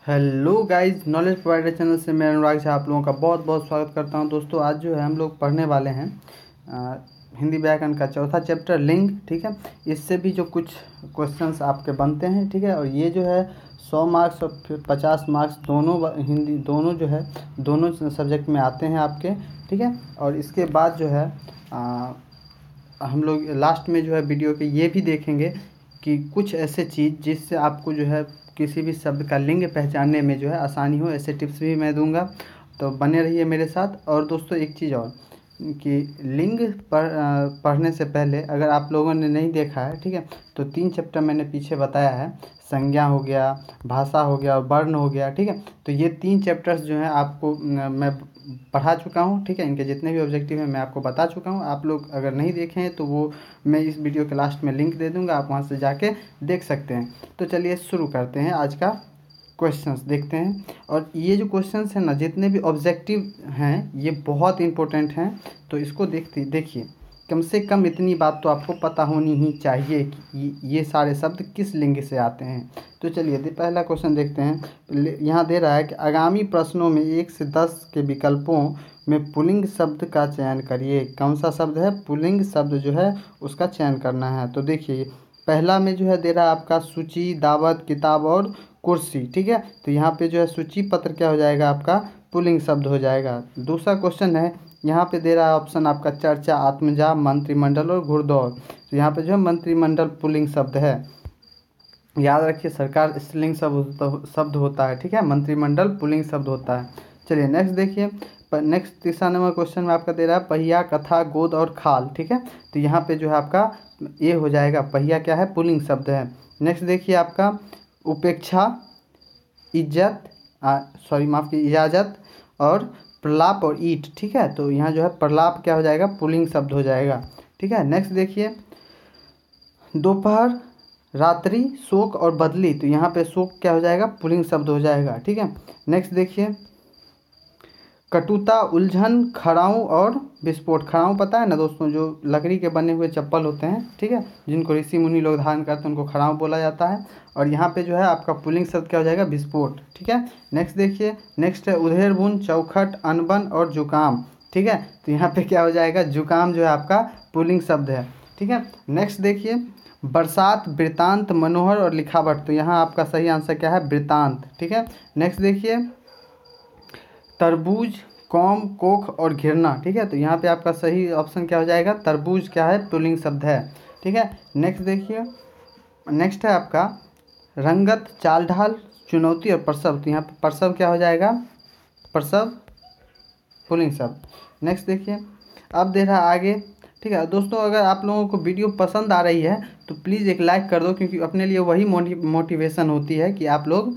Hello guys, knowledge provider channel से मैं अनुराग झा आप लोगों का बहुत बहुत स्वागत करता हूं। दोस्तों आज जो है हम लोग पढ़ने वाले हैं हिंदी व्याकरण का चौथा चैप्टर लिंग। ठीक है, इससे भी जो कुछ क्वेश्चंस आपके बनते हैं, ठीक है, और ये जो है 100 मार्क्स और फिर 50 मार्क्स दोनों हिंदी दोनों जो है दोनों सब्जेक्ट में आते हैं आपके। ठीक है, और इसके बाद जो है हम लोग लास्ट में जो है वीडियो के ये भी देखेंगे कि कुछ ऐसे चीज़ जिससे आपको जो है किसी भी शब्द का लिंग पहचानने में जो है आसानी हो, ऐसे टिप्स भी मैं दूंगा। तो बने रहिए मेरे साथ। और दोस्तों एक चीज़ और कि लिंग पढ़ने से पहले अगर आप लोगों ने नहीं देखा है, ठीक है, तो 3 चैप्टर मैंने पीछे बताया है। संज्ञा हो गया, भाषा हो गया और वर्ण हो गया। ठीक है, तो ये 3 चैप्टर्स जो हैं आपको मैं पढ़ा चुका हूँ। ठीक है, इनके जितने भी ऑब्जेक्टिव हैं मैं आपको बता चुका हूँ। आप लोग अगर नहीं देखे हैं तो वो मैं इस वीडियो के लास्ट में लिंक दे दूँगा, आप वहाँ से जाके देख सकते हैं। तो चलिए शुरू करते हैं आज का क्वेश्चंस देखते हैं। और ये जो क्वेश्चंस हैं ना, जितने भी ऑब्जेक्टिव हैं ये बहुत इंपॉर्टेंट हैं। तो इसको देखिए, कम से कम इतनी बात तो आपको पता होनी ही चाहिए कि ये सारे शब्द किस लिंग से आते हैं। तो चलिए पहला क्वेश्चन देखते हैं। यहाँ दे रहा है कि आगामी प्रश्नों में 1 से 10 के विकल्पों में पुल्लिंग शब्द का चयन करिए। कौन सा शब्द है? पुल्लिंग शब्द जो है उसका चयन करना है। तो देखिए पहला में जो है दे रहा है आपका सूची, दावत, किताब और कुर्सी। ठीक है, तो यहाँ पे जो है सूची पत्र क्या हो जाएगा? आपका पुल्लिंग शब्द हो जाएगा। दूसरा क्वेश्चन है, यहाँ पे दे रहा है ऑप्शन आपका चर्चा, आत्मजा, मंत्रिमंडल और घुड़दौड़। तो यहाँ पे जो है मंत्रिमंडल पुल्लिंग शब्द है। याद रखिए सरकार स्त्रीलिंग शब्द होता है। ठीक है, मंत्रिमंडल पुल्लिंग शब्द होता है। चलिए नेक्स्ट देखिए। नेक्स्ट तीसरा नंबर क्वेश्चन में आपका दे रहा है पहिया, कथा, गोद और खाल। ठीक है, तो यहाँ पे जो है आपका ये हो जाएगा, पहिया क्या है? पुल्लिंग शब्द है। नेक्स्ट देखिए आपका उपेक्षा, इज्जत, माफ़ कीजिए, इजाज़त और प्रलाप और ईट। ठीक है, तो यहाँ जो है प्रलाप क्या हो जाएगा? पुल्लिंग शब्द हो जाएगा। ठीक है, नेक्स्ट देखिए दोपहर, रात्रि, शोक और बदली। तो यहाँ पे शोक क्या हो जाएगा? पुल्लिंग शब्द हो जाएगा। ठीक है, नेक्स्ट देखिए कटुता, उलझन, खड़ाऊँ और विस्फोट। खड़ाऊँ पता है ना दोस्तों, जो लकड़ी के बने हुए चप्पल होते हैं, ठीक है, जिनको ऋषि मुनि लोग धारण करते हैं, उनको खड़ाऊँ बोला जाता है। और यहाँ पे जो है आपका पुल्लिंग शब्द क्या हो जाएगा? विस्फोट। ठीक है, नेक्स्ट देखिए, नेक्स्ट है उधेड़ बुन, चौखट, अनबन और जुकाम। ठीक है, तो यहाँ पे क्या हो जाएगा? जुकाम जो है आपका पुल्लिंग शब्द है। ठीक है, नेक्स्ट देखिए बरसात, वृतांत, मनोहर और लिखावट। तो यहाँ आपका सही आंसर क्या है? वृतांत। ठीक है, नेक्स्ट देखिए तरबूज, कौम, कोख और घिरना। ठीक है, तो यहाँ पे आपका सही ऑप्शन क्या हो जाएगा? तरबूज क्या है? पुल्लिंग शब्द है। ठीक है, नेक्स्ट देखिए, नेक्स्ट है आपका रंगत, चाल ढाल, चुनौती और प्रसव। तो यहाँ पे प्रसव क्या हो जाएगा? प्रसव पुल्लिंग शब्द। नेक्स्ट देखिए अब दे रहा आगे। ठीक है दोस्तों, अगर आप लोगों को वीडियो पसंद आ रही है तो प्लीज़ एक लाइक कर दो, क्योंकि अपने लिए वही मोटिवेशन होती है कि आप लोग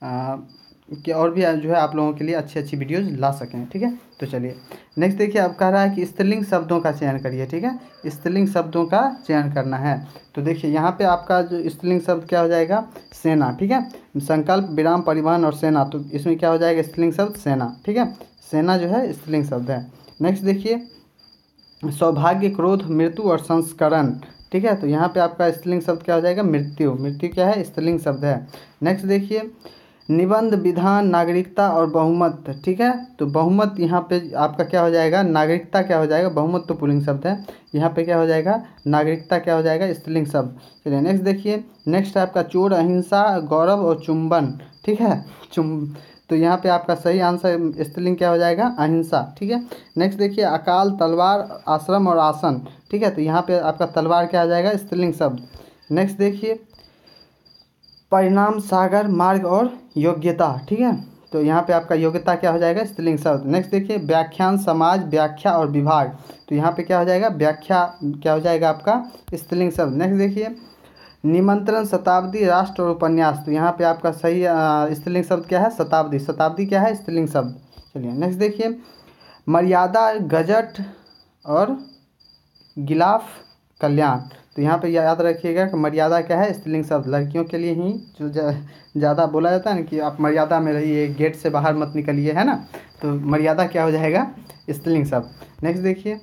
कि और भी जो है आप लोगों के लिए अच्छी अच्छी वीडियोज़ ला सकें। ठीक है, तो चलिए नेक्स्ट देखिए, अब कह रहा है कि स्त्रीलिंग शब्दों का चयन करिए। ठीक है, स्त्रीलिंग शब्दों का चयन करना है। तो देखिए यहाँ पे आपका जो स्त्रीलिंग शब्द क्या हो जाएगा? सेना। ठीक है, संकल्प, विराम, परिवहन और सेना। तो इसमें क्या हो जाएगा? स्त्रीलिंग शब्द सेना। ठीक है, सेना जो है स्त्रीलिंग शब्द है। नेक्स्ट देखिए सौभाग्य, क्रोध, मृत्यु और संस्करण। ठीक है, तो यहाँ पे आपका स्त्रीलिंग शब्द क्या हो जाएगा? मृत्यु। मृत्यु क्या है? स्त्रीलिंग शब्द है। नेक्स्ट देखिए निबंध, विधान, नागरिकता और बहुमत। ठीक है, तो बहुमत यहाँ पे आपका क्या हो जाएगा? नागरिकता क्या हो जाएगा? बहुमत तो पुल्लिंग शब्द है, यहाँ पे क्या हो जाएगा? नागरिकता क्या हो जाएगा? स्त्रीलिंग शब्द। चलिए नेक्स्ट देखिए, नेक्स्ट है आपका चोर, अहिंसा, गौरव और चुंबन। ठीक है, तो यहाँ पे आपका सही आंसर स्त्रीलिंग क्या हो जाएगा? अहिंसा। ठीक है, नेक्स्ट देखिए अकाल, तलवार, आश्रम और आसन। ठीक है, तो यहाँ पे आपका तलवार क्या आ जाएगा? स्त्रीलिंग शब्द। नेक्स्ट देखिए परिणाम, सागर, मार्ग और योग्यता। ठीक है, तो यहाँ पे आपका योग्यता क्या हो जाएगा? स्त्रीलिंग शब्द। नेक्स्ट देखिए व्याख्यान, समाज, व्याख्या और विभाग। तो यहाँ पे क्या हो जाएगा? व्याख्या क्या हो जाएगा? आपका स्त्रीलिंग शब्द। नेक्स्ट देखिए निमंत्रण, शताब्दी, राष्ट्र और उपन्यास। तो यहाँ पे आपका सही स्त्रीलिंग शब्द क्या है? शताब्दी। शताब्दी क्या है? स्त्रीलिंग शब्द। चलिए नेक्स्ट देखिए मर्यादा, गजट और गिलाफ, कल्याण। तो यहाँ पे याद रखिएगा कि मर्यादा क्या है? स्त्रीलिंग शब्द। लड़कियों के लिए ही जो ज़्यादा बोला जाता है ना कि आप मर्यादा में रहिए, गेट से बाहर मत निकलिए, है ना, तो मर्यादा क्या हो जाएगा? स्त्रीलिंग शब्द। नेक्स्ट देखिए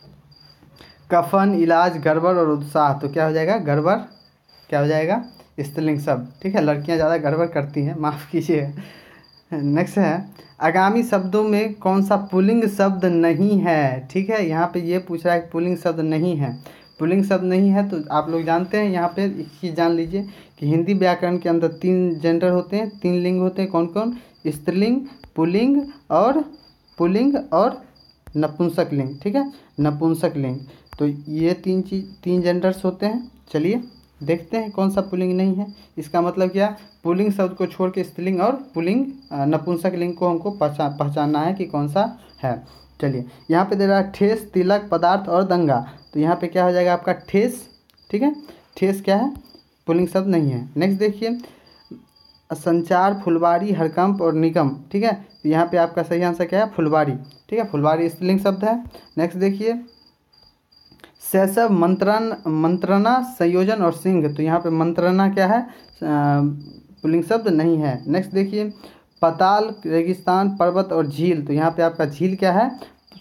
कफन, इलाज, गड़बड़ और उत्साह। तो क्या हो जाएगा? गड़बड़ क्या हो जाएगा? स्त्रीलिंग शब्द। ठीक है, लड़कियां ज़्यादा गड़बड़ करती हैं, माफ़ कीजिए। नेक्स्ट है, आगामी शब्दों में कौन सा पुल्लिंग शब्द नहीं है। ठीक है, यहाँ पे ये पूछ रहा है कि पुल्लिंग शब्द नहीं है। पुल्लिंग शब्द नहीं है तो आप लोग जानते हैं, यहाँ पे एक चीज़ जान लीजिए कि हिंदी व्याकरण के अंदर 3 जेंडर होते हैं, 3 लिंग होते हैं। कौन कौन? स्त्रीलिंग, पुल्लिंग और नपुंसक लिंग। ठीक है, नपुंसक लिंग। तो ये 3 जेंडर्स होते हैं। चलिए देखते हैं कौन सा पुल्लिंग नहीं है। इसका मतलब क्या? पुल्लिंग शब्द को छोड़ के स्त्रीलिंग और पुल्लिंग नपुंसक लिंग को हमको पहचानना है कि कौन सा है। चलिए, यहाँ पे दे रहा है ठेस, तिलक, पदार्थ और दंगा। तो यहाँ पे क्या हो जाएगा आपका? ठेस। ठीक है, ठेस क्या है? पुल्लिंग शब्द नहीं है। नेक्स्ट देखिए, संचार, फुलवारी, हरकंप और निगम। ठीक है, तो यहाँ पे आपका सही आंसर क्या है? फुलवारी। ठीक है, फुलवारी स्त्रीलिंग शब्द है। नेक्स्ट देखिए, शैशव, मंत्रणा, संयोजन और सिंह। तो यहाँ पे मंत्रणा क्या है? पुल्लिंग शब्द नहीं है। नेक्स्ट देखिए, पाताल, रेगिस्तान, पर्वत और झील। तो यहाँ पे आपका झील क्या है?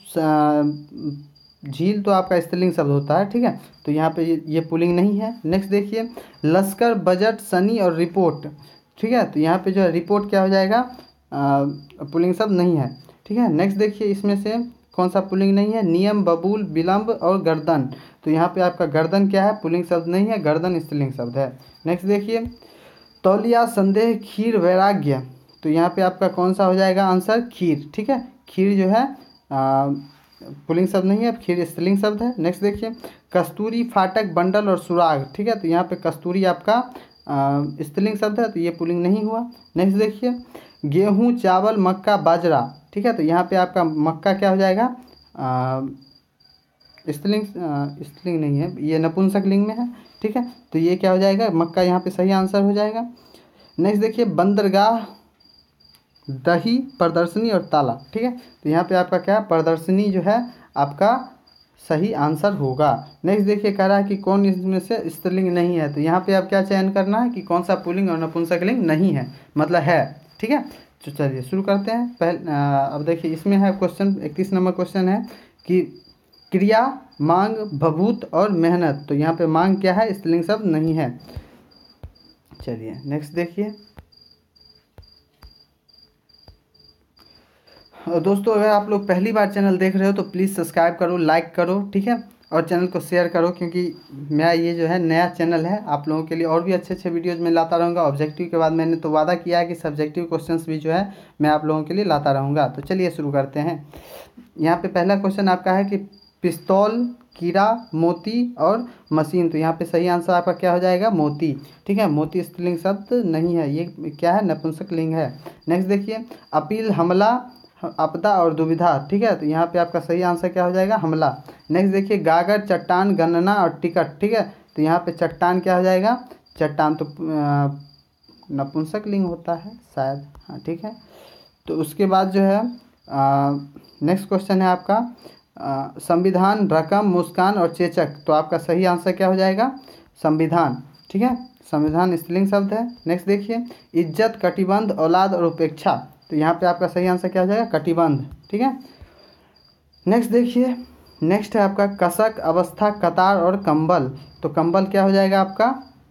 झील तो आपका स्त्रीलिंग शब्द होता है। ठीक है, तो यहाँ पे ये पुल्लिंग नहीं है। नेक्स्ट देखिए, लश्कर, बजट, सनी और रिपोर्ट। ठीक है, तो यहाँ पे जो है रिपोर्ट क्या हो जाएगा? पुल्लिंग शब्द नहीं है। ठीक है, नेक्स्ट देखिए, इसमें से कौन सा पुल्लिंग नहीं है? नियम, बबूल, विलंब और गर्दन। तो यहाँ पे आपका गर्दन क्या है? पुल्लिंग शब्द नहीं है, गर्दन स्त्रीलिंग शब्द है। नेक्स्ट देखिए, तौलिया, संदेह, खीर, वैराग्य। तो यहाँ पे आपका कौन सा हो जाएगा आंसर? खीर। ठीक है, खीर जो है पुल्लिंग शब्द नहीं है, खीर स्त्रीलिंग शब्द है। नेक्स्ट देखिए, कस्तूरी, फाटक, बंडल और सुराग। ठीक है, तो यहाँ पे कस्तूरी आपका स्त्रीलिंग शब्द है, तो ये पुल्लिंग नहीं हुआ। नेक्स्ट देखिए, गेहूँ, चावल, मक्का, बाजरा। ठीक है, तो यहाँ पे आपका मक्का क्या हो जाएगा? स्त्रीलिंग नहीं है, ये नपुंसक लिंग में है। ठीक है, तो ये क्या हो जाएगा? मक्का यहाँ पे सही आंसर हो जाएगा। नेक्स्ट देखिए, बंदरगाह, दही, प्रदर्शनी और ताला। ठीक है, तो यहाँ पे आपका क्या है? प्रदर्शनी जो है आपका सही आंसर होगा। नेक्स्ट देखिए, कह रहा है कि कौन इसमें से स्त्रीलिंग नहीं है। तो यहाँ पे आप क्या चयन करना है कि कौन सा पुल्लिंग और नपुंसक लिंग नहीं है, मतलब है। ठीक है, तो चलिए शुरू करते हैं। अब देखिए, इसमें है क्वेश्चन 31 नंबर क्वेश्चन है कि क्रिया, मांग, भभूत और मेहनत। तो यहाँ पे मांग क्या है? स्त्रीलिंग शब्द नहीं है। चलिए नेक्स्ट देखिए। और दोस्तों, अगर आप लोग पहली बार चैनल देख रहे हो तो प्लीज़ सब्सक्राइब करो, लाइक करो। ठीक है, और चैनल को शेयर करो, क्योंकि मेरा ये जो है नया चैनल है, आप लोगों के लिए और भी अच्छे अच्छे वीडियोज़ में लाता रहूँगा। ऑब्जेक्टिव के बाद मैंने तो वादा किया है कि सब्जेक्टिव क्वेश्चंस भी जो है मैं आप लोगों के लिए लाता रहूँगा। तो चलिए शुरू करते हैं। यहाँ पे पहला क्वेश्चन आपका है कि पिस्तौल, कीड़ा, मोती और मशीन। तो यहाँ पे सही आंसर आपका क्या हो जाएगा? मोती। ठीक है, मोती स्त्रीलिंग शब्द नहीं है, ये क्या है? नपुंसक लिंग है। नेक्स्ट देखिए, अपील, हमला, आपदा और दुविधा। ठीक है, तो यहाँ पे आपका सही आंसर क्या हो जाएगा? हमला। नेक्स्ट देखिए, गागर, चट्टान, गणना और टिकट। ठीक है, तो यहाँ पे चट्टान क्या हो जाएगा? चट्टान तो नपुंसक लिंग होता है शायद। हाँ ठीक है, तो उसके बाद जो है नेक्स्ट क्वेश्चन है आपका संविधान, रकम, मुस्कान और चेचक। तो आपका सही आंसर क्या हो जाएगा? संविधान। ठीक है, संविधान स्त्रीलिंग शब्द है। नेक्स्ट देखिए, इज्जत, कटिबंध, औलाद और उपेक्षा। तो यहाँ पे आपका सही आंसर क्या हो जाएगा? कटिबंध। ठीक है, नेक्स्ट देखिए, नेक्स्ट है आपका कसक, अवस्था, कतार और कंबल। तो कंबल क्या हो जाएगा आपका?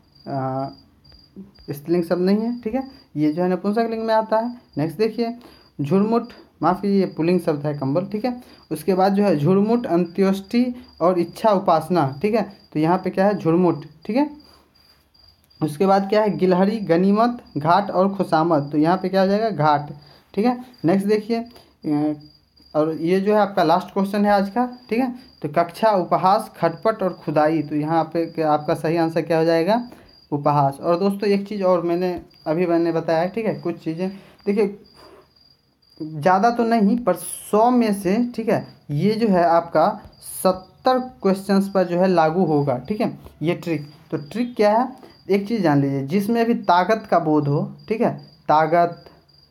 स्त्रीलिंग शब्द नहीं है। ठीक है, ये जो है नपुंसक लिंग में आता है। नेक्स्ट देखिए, झुरमुट, माफ़ कीजिए, ये पुल्लिंग शब्द है कंबल। ठीक है, उसके बाद जो है झुरमुट, अंत्योष्टि और इच्छा उपासना। ठीक है, तो यहाँ पे क्या है? झुरमुट। ठीक है, उसके बाद क्या है? गिलहरी, गनीमत, घाट और खुशामद। तो यहाँ पे क्या हो जाएगा? घाट। ठीक है, नेक्स्ट देखिए, और ये जो है आपका लास्ट क्वेश्चन है आज का। ठीक है, तो कक्षा, उपहास, खटपट और खुदाई। तो यहाँ पे आपका सही आंसर क्या हो जाएगा? उपहास। और दोस्तों एक चीज़ और मैंने बताया, ठीक है, कुछ चीज़ें देखिए, ज़्यादा तो नहीं पर 100 में से, ठीक है, ये जो है आपका 70 क्वेश्चंस पर जो है लागू होगा। ठीक है, ये ट्रिक। तो ट्रिक क्या है? एक चीज़ जान लीजिए, जिसमें भी ताकत का बोध हो, ठीक है, ताकत,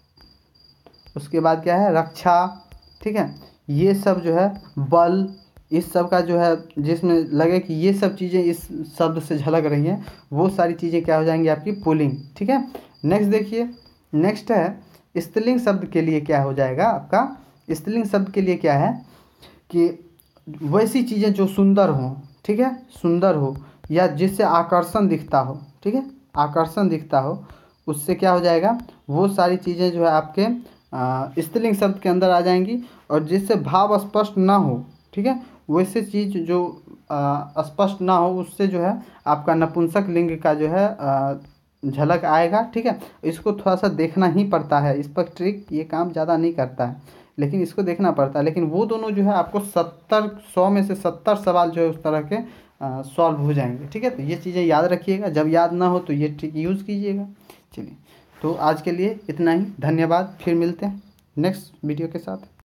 उसके बाद क्या है? रक्षा। ठीक है, ये सब जो है बल, इस सब का जो है जिसमें लगे कि ये सब चीज़ें इस शब्द से झलक रही हैं, वो सारी चीज़ें क्या हो जाएंगी? आपकी पुल्लिंग। ठीक है, नेक्स्ट देखिए, नेक्स्ट है स्त्रीलिंग शब्द के लिए क्या हो जाएगा आपका? स्त्रीलिंग शब्द के लिए क्या है कि वैसी चीज़ें जो सुंदर हो, ठीक है, सुंदर हो, या जिससे आकर्षण दिखता हो। ठीक है, आकर्षण दिखता हो, उससे क्या हो जाएगा, वो सारी चीज़ें जो है आपके स्त्रीलिंग शब्द के अंदर आ जाएंगी, और जिससे भाव स्पष्ट ना हो, ठीक है, वैसे चीज़ जो स्पष्ट ना हो, उससे जो है आपका नपुंसक लिंग का जो है झलक आएगा। ठीक है, इसको थोड़ा सा देखना ही पड़ता है, इस पर ट्रिक ये काम ज़्यादा नहीं करता है, लेकिन इसको देखना पड़ता है। लेकिन वो दोनों जो है आपको 100 में से 70 सवाल जो है उस तरह के सॉल्व हो जाएंगे। ठीक है, तो ये चीज़ें याद रखिएगा, जब याद ना हो तो ये ट्रिक यूज़ कीजिएगा। चलिए, तो आज के लिए इतना ही, धन्यवाद, फिर मिलते हैं नेक्स्ट वीडियो के साथ।